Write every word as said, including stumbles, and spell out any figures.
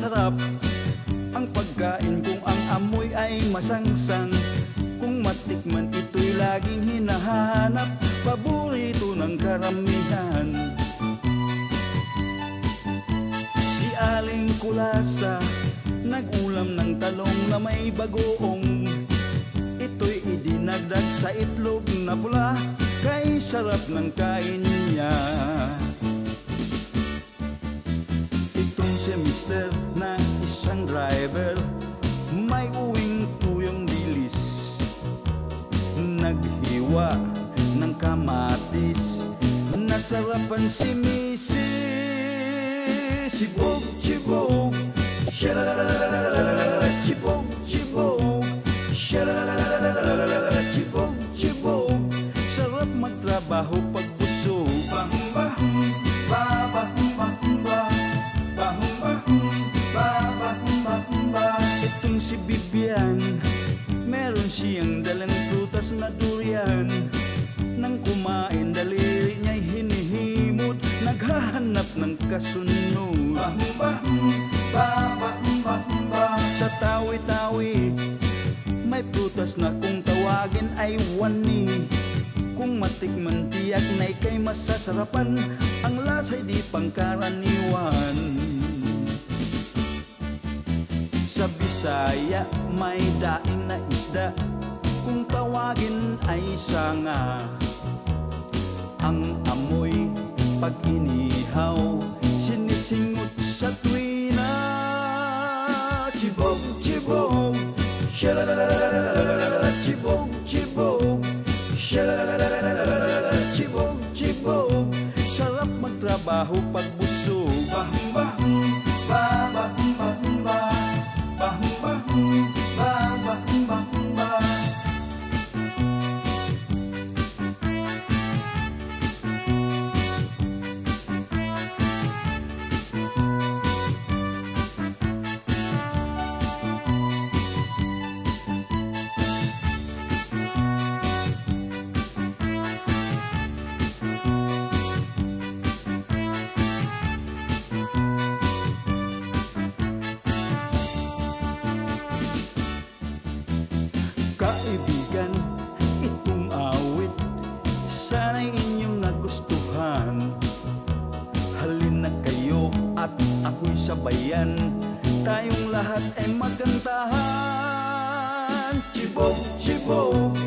masarap ang pagkain kung ang amoy ay masangsang. Kung matikman ito'y laging hinahanap, paborito ng karamihan. Si Aling Kulasa nag-ulam ng talong na may bagoong. Ito'y idinagdag sa itlog na pula, kay sarap ng kain niya. Itong si mister na isang driver, may uwing tuyong dilis, naghiwa ng kamatis, nasarapan si misis. Chibog, chibog, shalalalalala, chibog, chibog, shalalalalala, chibog, chibog. Sarap magtrabaho pag busog. Bahum, bahum, ba, bahum, bahum, ba, bahum, bahum, ba, bahum, bahum, ba. Itong si Bibian, meron siyang dalang prutas na durian. Nang kumain, daliri niya'y hinihimot, naghahanap ng kasunod. Bahum, bahum, ba, bahum, bahum, ba. Sa tawi-tawi, may prutas na kung tawagin ay wani. Kung matikman tiyak na ika'y masasarapan, ang lasa'y di pangkaraniwan. Sa Bisaya may daing na isda, kung tawagin ay sanga. Ang amoy pag inihaw, sinisingot sa tuwina. Chibog, chibog, shalalalalala, chibog, chibog, shalalalalala, chibog, chibog. Sarap magtrabaho pag busog. Bahum, bahum, ba, bahum, bahum, ba, bahum, bahum, ba, bahum, bahum, ba. Kaibigan, itong awit sana'y inyong nagustuhan. Halin na kayo at ako'y sabayan, tayong lahat ay magkantahan. Chibog, chibog,